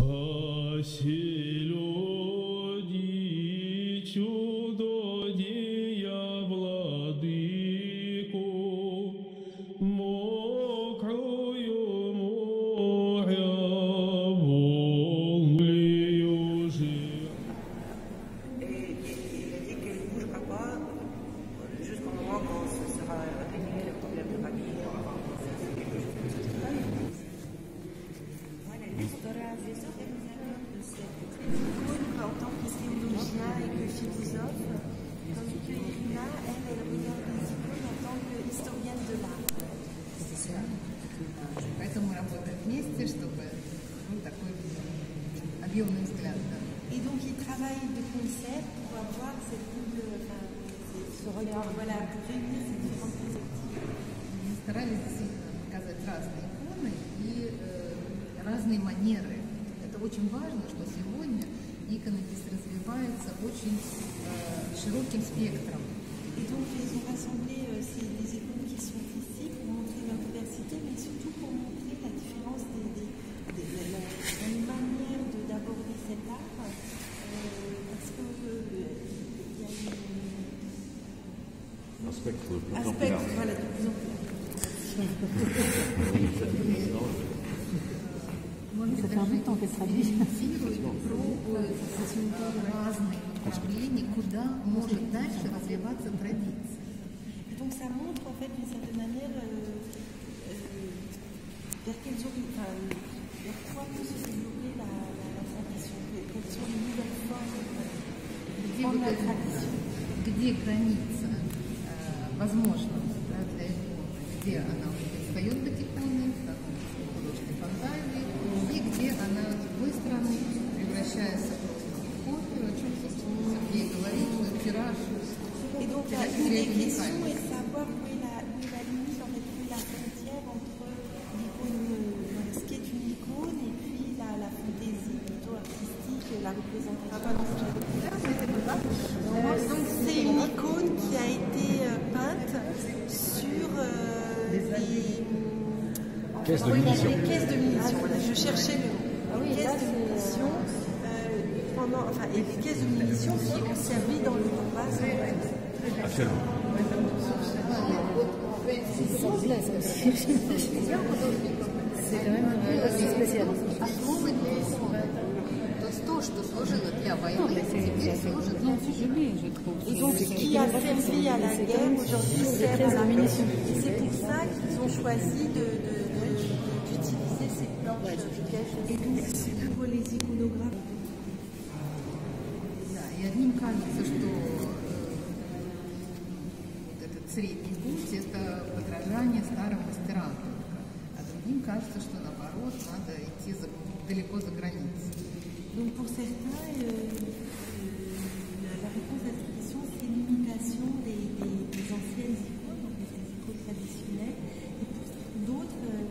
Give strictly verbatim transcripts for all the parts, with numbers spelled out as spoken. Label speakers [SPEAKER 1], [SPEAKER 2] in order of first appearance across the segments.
[SPEAKER 1] Поселёди чудодея владыку, мокрую моря волною жир.
[SPEAKER 2] Et, et, et, et qu'elle ne bougera pas jusqu'au moment quand ce sera réglé le problème de famille. Voilà, l'histoire des organisateurs de cette icône en tant que théologien et que philosophe, tandis que Irina, elle, elle regarde les icônes en tant qu'historienne de l'art.
[SPEAKER 3] Поэтому мы работаем вместе, чтобы ну, такой объемный взгляд. Да.
[SPEAKER 2] Et donc ils travaillent de concert pour avoir cette double, enfin, ce regard, voilà, pour réunir ces différentes perspectives.
[SPEAKER 3] Мы старались действительно показать разные иконы и э, разные манеры. Это очень важно, что сегодня иконопись развивается очень э, широким спектром.
[SPEAKER 2] Et donc ils ont rassemblé euh, ces, des icônes qui sont ici pour montrer leur diversité, mais surtout pour montrer la différence des, des, des, de la, la manière de, d'aborder cet art, euh, parce que euh, il y a une,
[SPEAKER 4] un spectre de plus
[SPEAKER 2] un
[SPEAKER 4] en plus
[SPEAKER 2] spectre,
[SPEAKER 4] large.
[SPEAKER 2] voilà, de plus en plus large.
[SPEAKER 3] Ça fait un bout de temps qu'elle traduit. Пробует разные направления, куда может дальше развиваться традиция.
[SPEAKER 2] Et donc ça montre en fait d'une certaine manière euh, euh, vers quelles ori- enfin, vers quoi peut se développer la, la, la tradition, quelles sont les nouvelles formes
[SPEAKER 3] Где,
[SPEAKER 2] de
[SPEAKER 3] вот
[SPEAKER 2] la
[SPEAKER 3] это-
[SPEAKER 2] tradition.
[SPEAKER 3] где граница э, возможного да, для иконы, где она перестает быть иконой, становится художественной фантазией, и где она, с другой стороны, превращается просто в копию, о чем, собственно, Сергей говорит, что тираж.
[SPEAKER 2] Et donc la, une des questions est de savoir où est la, où est la limite, en fait, où est la frontière entre l'icône, euh, ce qui est une icône et puis la, la fantaisie plutôt artistique, la représentation. Ah, pardon, j'avais dit ça, c'était pas. Euh, donc c'est une icône qui a été euh, peinte sur euh, les
[SPEAKER 4] Caisse de
[SPEAKER 2] oui,
[SPEAKER 4] munitions.
[SPEAKER 2] les caisses de munitions. Voilà, je cherchais le mot. Les caisses de munitions, euh, pendant, enfin, et les caisses de munitions qui ont servi dans le Donbass.
[SPEAKER 4] Absolument.
[SPEAKER 5] C'est quand même assez spécial.
[SPEAKER 3] Основы для иконы. То есть то, что служило для войны, теперь служит для
[SPEAKER 2] Et donc, ce qui a servi à la guerre, aujourd'hui, sert à la munition. Et c'est pour ça qu'ils ont choisi de, de, de, d'utiliser ces planches de caisse. Et donc, pour les iconographes.
[SPEAKER 3] Да, и одним кажется, что э, вот этот средний путь – это подражание старым мастерам только, а другим кажется, что наоборот, надо идти за, далеко за границей.
[SPEAKER 2] Donc, pour certains, euh, euh, la réponse à cette question, c'est l'imitation des, des, des anciennes icônes, donc des icônes traditionnelles. Et pour d'autres, euh,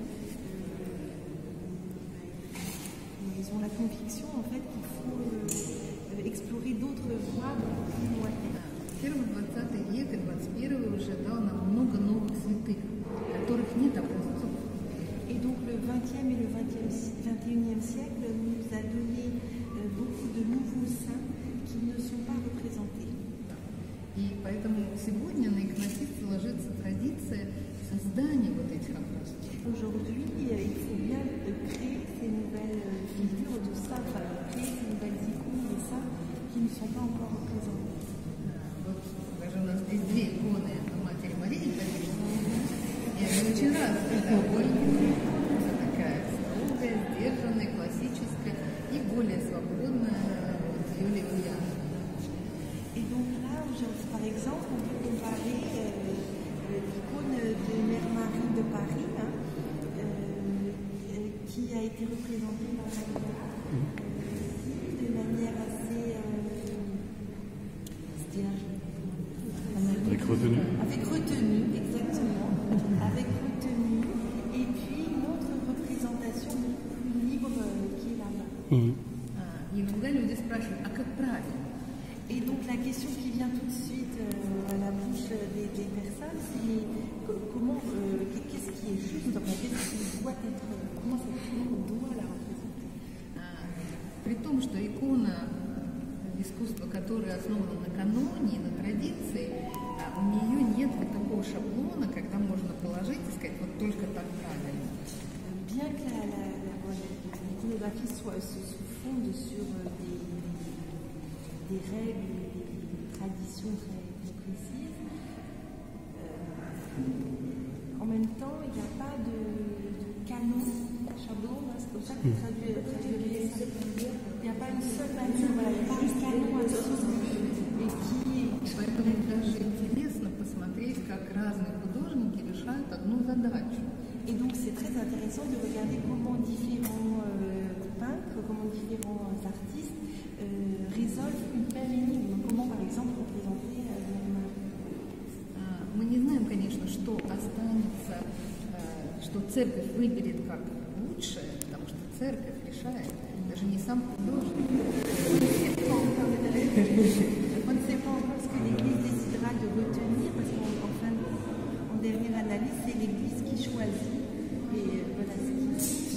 [SPEAKER 2] euh, ils ont la conviction, en fait, qu'il faut euh, explorer d'autres voies plus lointaines.
[SPEAKER 3] Первый двадцатый век и двадцать первый уже дал нам много новых святых, которых нет образцов.
[SPEAKER 2] Et donc le vingtième et le vingt et unième siècle nous a donné euh, beaucoup de nouveaux saints qui ne sont pas représentés.
[SPEAKER 3] И поэтому сегодня на иконописце ложится традиция создания вот этих образцов.
[SPEAKER 2] Aujourd'hui, euh, il faut bien euh, créer ces nouvelles euh, figures de saints, enfin créer ces nouvelles icônes de saints qui ne sont pas encore représentés.
[SPEAKER 3] Вот даже у нас здесь две иконы Матери Марии, конечно, и они очень разные, да, более такая строгая, сдержанная, классическая и более свободная, вот, Юлия Ульяновна.
[SPEAKER 2] Et donc là, aujourd'hui, par exemple, on peut comparer euh, l'icône de Mère Marie de Paris, hein, euh, euh, qui a été représentée dans la euh, de manière assez euh,
[SPEAKER 4] Avec retenue.
[SPEAKER 2] avec retenue, exactement, avec retenue, et puis une autre représentation beaucoup plus libre euh, qui est là-bas.
[SPEAKER 1] Мгм.
[SPEAKER 3] А, и иногда люди спрашивают, а как правильно?
[SPEAKER 2] Et donc la question qui vient tout de suite euh, à la bouche des, des personnes, c'est co- comment, euh, qu'est-ce qui est juste, enfin, qu'est-ce qui doit être, comment cette icône doit la représenter.
[SPEAKER 3] А, при том, что икона искусства, которое основано на каноне, на традиции, у нее нет вот такого шаблона, когда можно положить и сказать, вот только так правильно.
[SPEAKER 2] Bien que la, la, la, l'iconographie soit, se, se fonde sur des, des règles, des traditions très, très précises, euh, en même temps, il n'y a pas de, de canon, chablon, c'est comme ça que je traduirais ça. Il n'y a pas une seule manière, voilà, il n'y a pas un canon à suivre. Et qui,
[SPEAKER 3] Поэтому даже интересно посмотреть, как разные художники решают одну задачу.
[SPEAKER 2] Et donc c'est très intéressant de regarder comment différents euh, peintres, comment différents artistes euh, résolvent une même énigme. Comment par exemple représenter euh, même...
[SPEAKER 3] Мы не знаем, конечно, что останется, что церковь выберет как лучшее, потому что церковь решает, даже не сам художник.
[SPEAKER 2] On ne sait pas encore ce que l'Église décidera de retenir, parce qu'en fin, en dernière analyse, c'est l'Église qui choisit. Et voilà ce qui